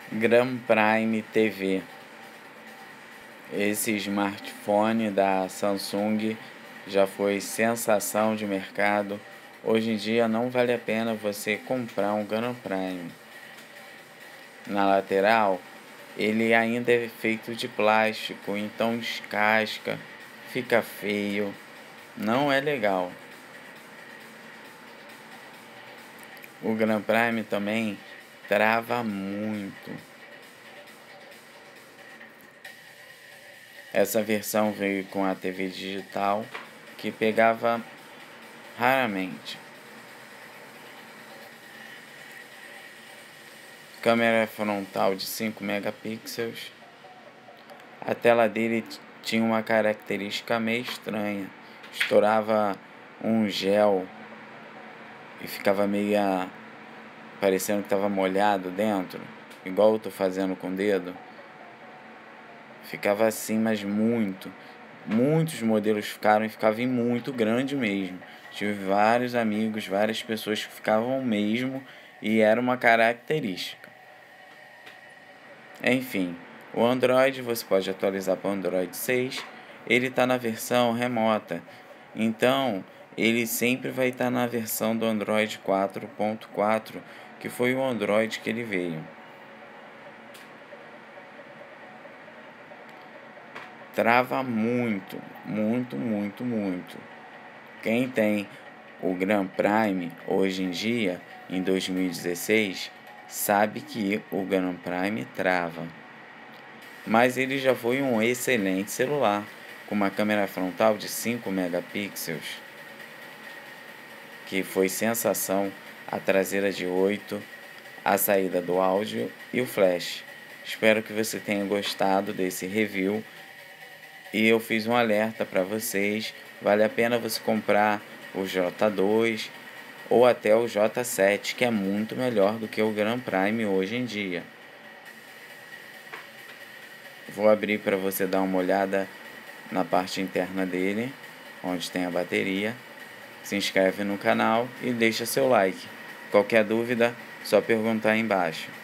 Gran Prime TV. Esse smartphone da Samsung já foi sensação de mercado. Hoje em dia não vale a pena você comprar um Gran Prime. Na lateral, ele ainda é feito de plástico, então descasca, fica feio, não é legal. O Gran Prime também trava muito. Essa versão veio com a TV digital, que pegava raramente. Câmera frontal de 5 megapixels. A tela dele tinha uma característica meio estranha. Estourava um gel e ficava meio parecendo que estava molhado dentro, igual eu tô fazendo com o dedo. Ficava assim, mas muitos modelos ficaram e ficava muito grande mesmo. Tive vários amigos, várias pessoas que ficavam mesmo e era uma característica. Enfim, o Android você pode atualizar para o Android 6. Ele está na versão remota, então ele sempre vai estar na versão do Android 4.4, que foi o Android que ele veio. Trava muito. Quem tem o Gran Prime hoje em dia, em 2016, sabe que o Gran Prime trava. Mas ele já foi um excelente celular, com uma câmera frontal de 5 megapixels, que foi sensação, a traseira de 8, a saída do áudio e o flash. Espero que você tenha gostado desse review. E eu fiz um alerta para vocês, vale a pena você comprar o J2 ou até o J7, que é muito melhor do que o Gran Prime hoje em dia. Vou abrir para você dar uma olhada na parte interna dele, onde tem a bateria. Se inscreve no canal e deixa seu like. Qualquer dúvida, só perguntar aí embaixo.